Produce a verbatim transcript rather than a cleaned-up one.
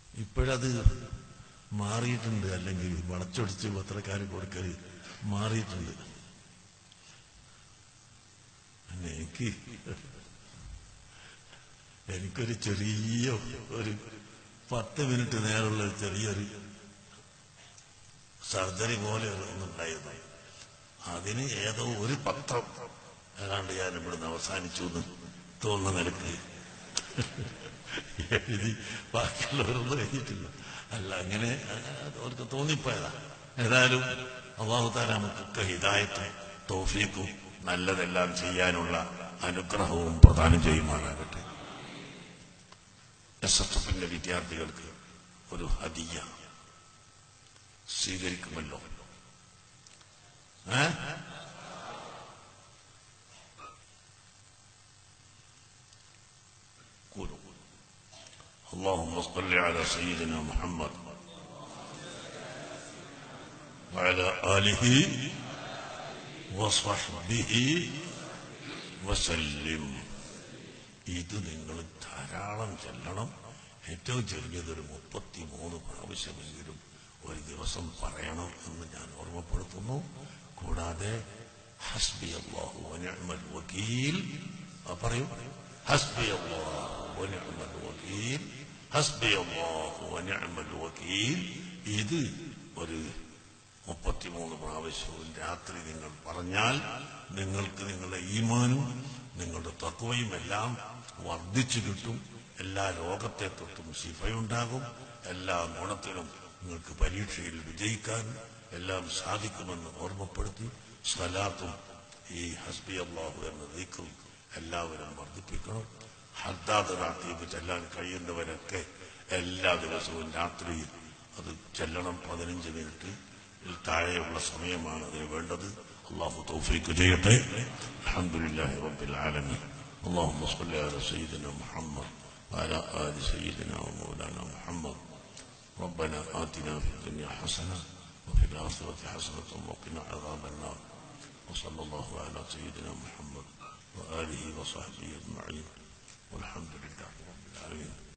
ഇപ്പോഴത് മാറിയിട്ടുണ്ട്. അല്ലെങ്കിൽ വളച്ചൊടിച്ച് പത്രക്കാർ കൊടുക്കൽ മാറിയിട്ടുണ്ട്. എനിക്ക് എനിക്കൊരു ചെറിയ ഒരു പത്ത് മിനിറ്റ് നേരമുള്ള ചെറിയൊരു സർജറി പോലെ ഒന്നുണ്ടായിരുന്നു. അതിന് ഏതോ ഒരു പത്രം ഏതാണ്ട് ഞാൻ ഇവിടുന്ന് അവസാനിച്ചു എന്ന് തോന്നുന്ന നിലക്ക് എഴുതി ബാക്കിയുള്ളവരൊന്നും കഴിഞ്ഞിട്ടില്ല. അല്ല, അങ്ങനെ അവർക്ക് തോന്നിപ്പോയതാ. ഏതായാലും അല്ലാഹു തആല നമുക്കൊക്കെ ഹിദായത്തും തൗഫീഖും നല്ലതെല്ലാം ചെയ്യാനുള്ള അനുഗ്രഹവും പ്രദാനം ചെയ്യുമാറാകട്ടെ. എസ് എസ് എഫിന്റെ വിദ്യാർത്ഥികൾക്ക് ഒരു ഹദിയ സ്വീകരിക്കുമല്ലോ. ഏ اللهم صل على سيدنا محمد وعلى آله وصحبه وسلم. ഇത് നിങ്ങൾ ധാരാളം ചെല്ലണം. ഏറ്റവും ചെറിയതൊരു മുപ്പത്തി മൂന്ന് പ്രാവശ്യമെങ്കിലും ഒരു ദിവസം പറയണം എന്ന് ഞാൻ ഓർമ്മപ്പെടുത്തുന്നു. കൂടാതെ ഹസ്ബി അല്ലാഹു വനിഅമൽ വകീൽ പറയൂ. ഹസ്ബി അല്ലാഹു വനിഅമൽ വകീൽ, ഹസ്ബി അല്ലാഹു വനിഅമൽ വകീൽ. ഇത് ഒരു മുപ്പത്തിമൂന്ന് പ്രാവശ്യവും രാത്രി നിങ്ങൾ പറഞ്ഞാൽ നിങ്ങൾക്ക് നിങ്ങളുടെ ഈമാനും നിങ്ങളുടെ തഖ്വയും എല്ലാം വർദ്ധിച്ചു കിട്ടും. എല്ലാ രോഗത്തെ തൊട്ടും ശിഫയുണ്ടാകും. എല്ലാ ഗുണത്തിനും നിങ്ങൾക്ക് പരീക്ഷയിൽ വിജയിക്കാൻ എല്ലാം സാധിക്കുമെന്ന് ഓർമ്മപ്പെടുത്തി സ്വലാത്തും ഈ ഹസ്ബി അല്ലാഹു എന്ന ദിക്റും എല്ലാവരും വർദ്ധിപ്പിക്കണം. ഹദ്ദാദ് റാത്തീബ് ചെല്ലാൻ കഴിയുന്നവരൊക്കെ എല്ലാ ദിവസവും രാത്രിയിൽ അത് ചെല്ലണം. പതിനഞ്ച് മിനിറ്റ് താഴെയുള്ള സമയമാണ് അതിന് വേണ്ടത്. അല്ലാഹു തൗഫീഖ് ചെയ്യട്ടെ. അൽഹംദുലില്ലാഹി റബ്ബിൽ ആലമീൻ. اللهم صل على سيدنا محمد وعلى آل سيدنا ومولانا محمد. ربنا آتنا في الدنيا حسنة وفي الآخرة حسنة وقنا عذاب النار. وصلى الله على سيدنا محمد وآله وصحبه أجمعين والحمد لله رب العالمين.